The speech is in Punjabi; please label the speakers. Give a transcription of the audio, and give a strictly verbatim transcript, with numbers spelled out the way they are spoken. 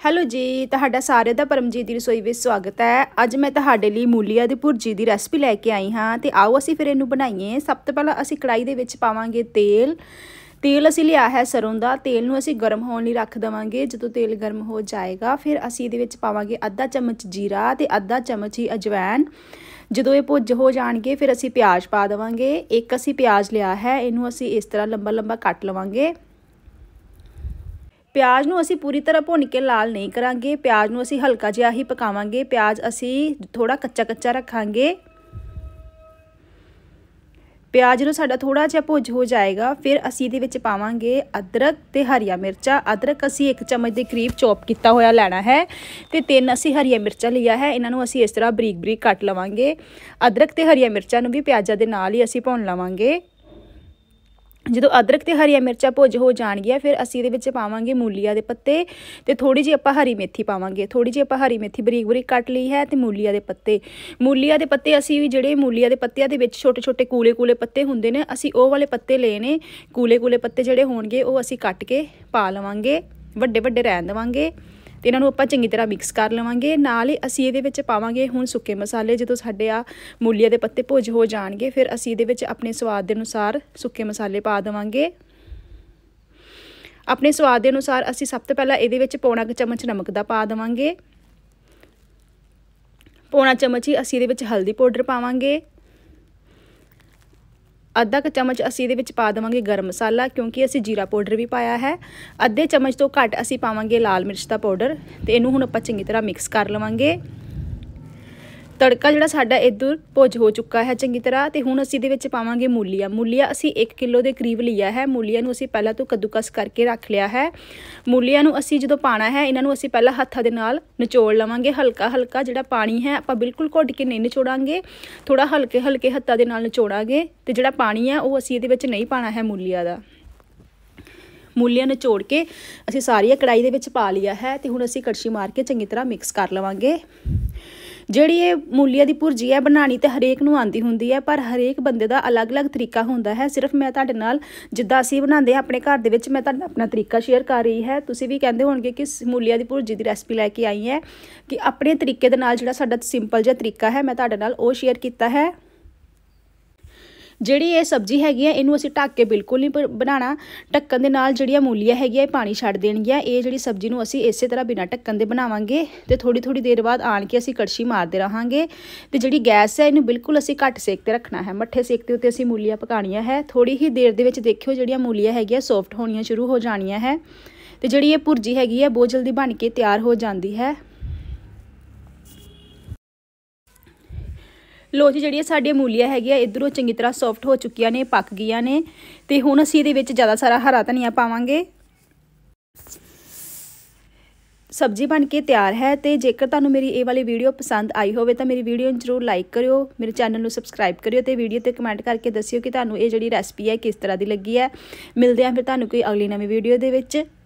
Speaker 1: ਹੈਲੋ ਜੀ, ਤੁਹਾਡਾ ਸਾਰਿਆਂ ਦਾ ਪਰਮਜੀਤ ਦੀ ਰਸੋਈ ਵਿੱਚ ਸਵਾਗਤ ਹੈ। ਅੱਜ ਮੈਂ ਤੁਹਾਡੇ ਲਈ ਮੂਲੀਆਂ ਦੀ ਭੁਰਜੀ ਦੀ ਰੈਸਪੀ ਲੈ ਕੇ ਆਈ ਹਾਂ ਤੇ ਆਓ ਅਸੀਂ ਫਿਰ ਇਹਨੂੰ ਬਣਾਈਏ। ਸਭ ਤੋਂ ਪਹਿਲਾਂ ਅਸੀਂ ਕੜਾਈ ਦੇ ਵਿੱਚ ਪਾਵਾਂਗੇ ਤੇਲ। ਤੇਲ ਅਸੀਂ ਲਿਆ ਹੈ ਸਰੋਂ ਦਾ। ਤੇਲ ਨੂੰ ਅਸੀਂ ਗਰਮ ਹੋਣ ਲਈ ਰੱਖ ਦੇਵਾਂਗੇ। ਜਦੋਂ ਤੇਲ ਗਰਮ ਹੋ ਜਾਏਗਾ ਫਿਰ ਅਸੀਂ ਇਹਦੇ ਵਿੱਚ ਪਾਵਾਂਗੇ ਅੱਧਾ ਚਮਚ ਜੀਰਾ ਤੇ ਅੱਧਾ ਚਮਚ ਹੀ ਅਜਵਾਇਣ। ਜਦੋਂ ਇਹ ਭੁੱਜ ਹੋ ਜਾਣਗੇ ਫਿਰ ਅਸੀਂ ਪਿਆਜ਼ ਪਾ ਦੇਵਾਂਗੇ। ਇੱਕ ਅਸੀਂ ਪਿਆਜ਼ ਲਿਆ ਹੈ, ਇਹਨੂੰ ਅਸੀਂ ਇਸ ਤਰ੍ਹਾਂ ਲੰਬਾ ਲੰਬਾ ਕੱਟ ਲਵਾਂਗੇ। ਪਿਆਜ਼ ਨੂੰ ਅਸੀਂ ਪੂਰੀ ਤਰ੍ਹਾਂ ਭੁੰਨ ਕੇ ਲਾਲ ਨਹੀਂ ਕਰਾਂਗੇ, ਪਿਆਜ਼ ਨੂੰ ਅਸੀਂ ਹਲਕਾ ਜਿਹਾ ਹੀ ਪਕਾਵਾਂਗੇ। ਪਿਆਜ਼ ਅਸੀਂ ਥੋੜਾ ਕੱਚਾ ਕੱਚਾ ਰੱਖਾਂਗੇ। ਪਿਆਜ਼ ਜਦੋਂ ਸਾਡਾ ਥੋੜਾ ਜਿਹਾ ਭੁੱਜ ਹੋ ਜਾਏਗਾ ਫਿਰ ਅਸੀਂ ਇਹਦੇ ਵਿੱਚ ਪਾਵਾਂਗੇ ਅਦਰਕ ਤੇ ਹਰੀਆਂ ਮਿਰਚਾਂ। ਅਦਰਕ ਅਸੀਂ ਇੱਕ ਚਮਚ ਦੇ ਕਰੀਬ ਚੌਪ ਕੀਤਾ ਹੋਇਆ ਲੈਣਾ ਹੈ ਤੇ ਤਿੰਨ ਅਸੀਂ ਹਰੀਆਂ ਮਿਰਚਾਂ ਲਿਆ ਹੈ। ਇਹਨਾਂ ਨੂੰ ਅਸੀਂ ਇਸ ਤਰ੍ਹਾਂ ਬਰੀਕ ਬਰੀਕ ਕੱਟ ਲਵਾਂਗੇ। ਅਦਰਕ ਤੇ ਹਰੀਆਂ ਮਿਰਚਾਂ ਨੂੰ ਵੀ ਪਿਆਜ਼ਾਂ ਦੇ ਨਾਲ ਹੀ ਅਸੀਂ ਭੁੰਨ ਲਵਾਂਗੇ। ਜਦੋਂ ਅਦਰਕ ਤੇ ਹਰੀਆਂ ਮਿਰਚਾਂ ਭੁੱਜ ਹੋ ਜਾਣਗੀਆਂ ਫਿਰ ਅਸੀਂ ਇਹਦੇ ਵਿੱਚ ਪਾਵਾਂਗੇ ਮੂਲੀਆਂ ਦੇ ਪੱਤੇ ਤੇ ਥੋੜੀ ਜਿਹੀ ਆਪਾਂ ਹਰੀ ਮੇਥੀ ਪਾਵਾਂਗੇ। ਥੋੜੀ ਜਿਹੀ ਆਪਾਂ ਹਰੀ ਮੇਥੀ ਬਰੀਕ ਬਰੀਕ ਕੱਟ ਲਈ ਹੈ ਤੇ ਮੂਲੀਆਂ ਦੇ ਪੱਤੇ। ਮੂਲੀਆਂ ਦੇ ਪੱਤੇ ਅਸੀਂ ਵੀ ਜਿਹੜੇ ਮੂਲੀਆਂ ਦੇ ਪੱਤਿਆਂ ਦੇ ਵਿੱਚ ਛੋਟੇ ਛੋਟੇ ਕੂਲੇ ਕੂਲੇ ਪੱਤੇ ਹੁੰਦੇ ਨੇ, ਅਸੀਂ ਉਹ ਵਾਲੇ ਪੱਤੇ ਲਏ ਨੇ। ਕੂਲੇ ਕੂਲੇ ਪੱਤੇ ਜਿਹੜੇ ਹੋਣਗੇ ਉਹ ਅਸੀਂ ਕੱਟ ਕੇ ਪਾ ਲਵਾਂਗੇ, ਵੱਡੇ ਵੱਡੇ ਰਹਿਣ ਦੇਵਾਂਗੇ ਤੇ ਇਹਨਾਂ ਨੂੰ ਆਪਾਂ ਚੰਗੀ ਤਰ੍ਹਾਂ ਮਿਕਸ ਕਰ ਲਵਾਂਗੇ। ਨਾਲ ਹੀ ਅਸੀਂ ਇਹਦੇ ਵਿੱਚ ਪਾਵਾਂਗੇ ਹੁਣ ਸੁੱਕੇ ਮਸਾਲੇ। ਜਦੋਂ ਸਾਡੇ ਆ ਮੂਲੀਆਂ ਦੇ ਪੱਤੇ ਭੁੱਜ ਹੋ ਜਾਣਗੇ ਫਿਰ ਅਸੀਂ ਇਹਦੇ ਵਿੱਚ ਆਪਣੇ ਸਵਾਦ ਦੇ ਅਨੁਸਾਰ ਸੁੱਕੇ ਮਸਾਲੇ ਪਾ ਦੇਵਾਂਗੇ। ਆਪਣੇ ਸਵਾਦ ਦੇ ਅਨੁਸਾਰ ਅਸੀਂ ਸਭ ਤੋਂ ਪਹਿਲਾਂ ਇਹਦੇ ਵਿੱਚ ਪੌਣਾ ਕੁ ਚਮਚ ਨਮਕ ਦਾ ਪਾ ਦੇਵਾਂਗੇ। ਪੌਣਾ ਚਮਚ ਹੀ ਅਸੀਂ ਇਹਦੇ ਵਿੱਚ ਹਲਦੀ ਪਾਊਡਰ ਪਾਵਾਂਗੇ। ਅੱਧਾ ਕੁ ਚਮਚ ਅਸੀਂ ਇਹਦੇ ਵਿੱਚ ਪਾ ਦੇਵਾਂਗੇ ਗਰਮ ਮਸਾਲਾ, ਕਿਉਂਕਿ ਅਸੀਂ ਜੀਰਾ ਪਾਊਡਰ ਵੀ ਪਾਇਆ ਹੈ। ਅੱਧੇ ਚਮਚ ਤੋਂ ਘੱਟ ਅਸੀਂ ਪਾਵਾਂਗੇ ਲਾਲ ਮਿਰਚ ਦਾ ਪਾਊਡਰ ਤੇ ਇਹਨੂੰ ਹੁਣ ਆਪਾਂ ਚੰਗੀ ਤਰ੍ਹਾਂ ਮਿਕਸ ਕਰ ਲਵਾਂਗੇ। ਤੜਕਾ ਜਿਹੜਾ ਸਾਡਾ ਇੱਧਰ ਭੁੱਜ ਹੋ ਚੁੱਕਾ ਹੈ ਚੰਗੀ ਤਰ੍ਹਾਂ ਤੇ ਹੁਣ ਅਸੀਂ ਇਹਦੇ ਵਿੱਚ ਪਾਵਾਂਗੇ ਮੂਲੀਆਂ। ਮੂਲੀਆਂ ਅਸੀਂ ਇੱਕ ਕਿਲੋ ਦੇ ਕਰੀਬ ਲਿਆ ਹੈ। ਮੂਲੀਆਂ ਨੂੰ ਅਸੀਂ ਪਹਿਲਾਂ ਤੋਂ ਕੱਦੂਕਸ ਕਰਕੇ ਰੱਖ ਲਿਆ ਹੈ। ਮੂਲੀਆਂ ਨੂੰ ਅਸੀਂ ਜਦੋਂ ਪਾਣਾ ਹੈ ਇਹਨਾਂ ਨੂੰ ਅਸੀਂ ਪਹਿਲਾਂ ਹੱਥਾਂ ਦੇ ਨਾਲ ਨਿਚੋੜ ਲਵਾਂਗੇ। ਹਲਕਾ ਹਲਕਾ ਜਿਹੜਾ ਪਾਣੀ ਹੈ ਆਪਾਂ ਬਿਲਕੁਲ ਘੁੱਟ ਕੇ ਨਹੀਂ ਨਿਚੋੜਾਂਗੇ, ਥੋੜਾ ਹਲਕੇ ਹਲਕੇ ਹੱਥਾਂ ਦੇ ਨਾਲ ਨਿਚੋੜਾਂਗੇ ਤੇ ਜਿਹੜਾ ਪਾਣੀ ਹੈ ਉਹ ਅਸੀਂ ਇਹਦੇ ਵਿੱਚ ਨਹੀਂ ਪਾਣਾ ਹੈ ਮੂਲੀਆਂ ਦਾ। ਮੂਲੀਆਂ ਨਿਚੋੜ ਕੇ ਅਸੀਂ ਸਾਰੀਆਂ ਕੜਾਈ ਦੇ ਵਿੱਚ ਪਾ ਲਿਆ ਹੈ ਤੇ ਹੁਣ ਅਸੀਂ ਕੜਛੀ ਮਾਰ ਕੇ ਚੰਗੀ ਤਰ੍ਹਾਂ ਮਿਕਸ ਕਰ ਲਵਾਂਗੇ। ਜਿਹੜੀ ਇਹ ਮੂਲੀਆਂ ਦੀ ਭੁਰਜੀ ਹੈ ਬਣਾਉਣੀ ਤੇ ਹਰੇਕ ਨੂੰ ਆਉਂਦੀ ਹੁੰਦੀ ਹੈ, ਪਰ ਹਰੇਕ ਬੰਦੇ ਦਾ ਅਲੱਗ-ਅਲੱਗ ਤਰੀਕਾ ਹੁੰਦਾ ਹੈ। ਸਿਰਫ ਮੈਂ ਤੁਹਾਡੇ ਨਾਲ ਜਿੱਦਾਂ ਅਸੀਂ ਬਣਾਉਂਦੇ ਹਾਂ ਆਪਣੇ ਘਰ ਦੇ ਵਿੱਚ ਮੈਂ ਤੁਹਾਡਾ ਆਪਣਾ ਤਰੀਕਾ ਸ਼ੇਅਰ ਕਰ ਰਹੀ ਹੈ। ਤੁਸੀਂ ਵੀ ਕਹਿੰਦੇ ਹੋਣਗੇ ਕਿ ਮੂਲੀਆਂ ਦੀ ਭੁਰਜੀ ਦੀ ਰੈਸਪੀ ਲੈ ਕੇ ਆਈ ਹੈ, ਕਿ ਆਪਣੇ ਤਰੀਕੇ ਦੇ ਨਾਲ ਜਿਹੜਾ ਸਾਡਾ ਸਿੰਪਲ ਜਿਹਾ ਤਰੀਕਾ ਹੈ ਮੈਂ ਤੁਹਾਡੇ ਨਾਲ ਉਹ ਸ਼ੇਅਰ ਕੀਤਾ ਹੈ। ਜਿਹੜੀ ਇਹ ਸਬਜ਼ੀ ਹੈਗੀ ਹੈ ਇਹਨੂੰ ਅਸੀਂ ਢੱਕ ਕੇ ਬਿਲਕੁਲ ਨਹੀਂ ਬਣਾਉਣਾ। ਢੱਕਣ ਦੇ ਨਾਲ ਜਿਹੜੀਆਂ ਮੂਲੀਆਂ ਹੈਗੀਆਂ ਇਹ ਪਾਣੀ ਛੱਡ ਦੇਣਗੀਆਂ। ਇਹ ਜਿਹੜੀ ਸਬਜ਼ੀ ਨੂੰ ਅਸੀਂ ਇਸੇ ਤਰ੍ਹਾਂ ਬਿਨਾਂ ਢੱਕਣ ਦੇ ਬਣਾਵਾਂਗੇ ਤੇ ਥੋੜੀ ਥੋੜੀ ਦੇਰ ਬਾਅਦ ਆਣ ਕੇ ਅਸੀਂ ਕੜਛੀ ਮਾਰਦੇ ਰਹਾਂਗੇ। ਤੇ ਜਿਹੜੀ ਗੈਸ ਹੈ ਇਹਨੂੰ ਬਿਲਕੁਲ ਅਸੀਂ ਘੱਟ ਸੇਕ ਤੇ ਰੱਖਣਾ ਹੈ। ਮੱਠੇ ਸੇਕ ਦੇ ਉੱਤੇ ਅਸੀਂ ਮੂਲੀਆਂ ਪਕਾਉਣੀਆਂ ਹੈ। ਥੋੜੀ ਹੀ ਦੇਰ ਦੇ ਵਿੱਚ ਦੇਖਿਓ ਜਿਹੜੀਆਂ ਮੂਲੀਆਂ ਹੈਗੀਆਂ ਸੌਫਟ ਹੋਣੀਆਂ ਸ਼ੁਰੂ ਹੋ ਜਾਣੀਆਂ ਹੈ ਤੇ ਜਿਹੜੀ ਇਹ ਭੁਰਜੀ ਹੈਗੀ ਹੈ ਬਹੁਤ ਜਲਦੀ ਬਣ ਕੇ ਤਿਆਰ ਹੋ ਜਾਂਦੀ ਹੈ। ਲੋ ਜੀ, ਜਿਹੜੀਆਂ ਸਾਡੀਆਂ ਮੂਲੀਆਂ ਹੈਗੀਆਂ ਇੱਧਰੋਂ ਚੰਗੀ ਤਰ੍ਹਾਂ ਸੌਫਟ ਹੋ ਚੁੱਕੀਆਂ ਨੇ, ਪੱਕ ਗਈਆਂ ਨੇ ਤੇ ਹੁਣ ਅਸੀਂ ਇਹਦੇ ਵਿੱਚ ਜ਼ਿਆਦਾ ਸਾਰਾ ਹਰਾ ਧਨੀਆ ਪਾਵਾਂਗੇ। ਸਬਜ਼ੀ ਬਣ ਕੇ ਤਿਆਰ ਹੈ ਤੇ ਜੇਕਰ ਤੁਹਾਨੂੰ ਮੇਰੀ ਇਹ ਵਾਲੀ ਵੀਡੀਓ ਪਸੰਦ ਆਈ ਹੋਵੇ ਤਾਂ ਮੇਰੀ ਵੀਡੀਓ ਨੂੰ ਜ਼ਰੂਰ ਲਾਈਕ ਕਰਿਓ, ਮੇਰੇ ਚੈਨਲ ਨੂੰ ਸਬਸਕ੍ਰਾਈਬ ਕਰਿਓ ਤੇ ਵੀਡੀਓ ਤੇ ਕਮੈਂਟ ਕਰਕੇ ਦੱਸਿਓ ਕਿ ਤੁਹਾਨੂੰ ਇਹ ਜਿਹੜੀ ਰੈਸਪੀ ਹੈ ਕਿਸ ਤਰ੍ਹਾਂ ਦੀ ਲੱਗੀ ਹੈ। ਮਿਲਦੇ ਹਾਂ ਫਿਰ ਤੁਹਾਨੂੰ ਕੋਈ ਅਗਲੀ ਨਵੀਂ ਵੀਡੀਓ ਦੇ ਵਿੱਚ।